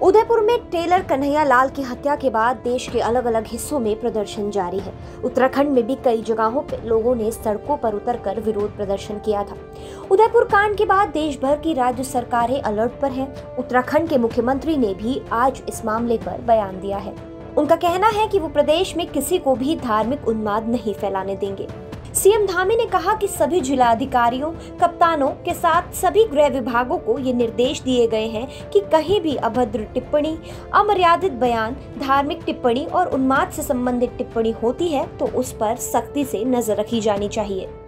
उदयपुर में टेलर कन्हैया लाल की हत्या के बाद देश के अलग अलग हिस्सों में प्रदर्शन जारी है। उत्तराखंड में भी कई जगहों पर लोगों ने सड़कों पर उतरकर विरोध प्रदर्शन किया था। उदयपुर कांड के बाद देश भर की राज्य सरकारें अलर्ट पर हैं। उत्तराखंड के मुख्यमंत्री ने भी आज इस मामले पर बयान दिया है। उनका कहना है कि वो प्रदेश में किसी को भी धार्मिक उन्माद नहीं फैलाने देंगे। सीएम धामी ने कहा कि सभी जिलाधिकारियों, कप्तानों के साथ सभी गृह विभागों को ये निर्देश दिए गए हैं कि कहीं भी अभद्र टिप्पणी, अमर्यादित बयान, धार्मिक टिप्पणी और उन्माद से संबंधित टिप्पणी होती है तो उस पर सख्ती से नजर रखी जानी चाहिए।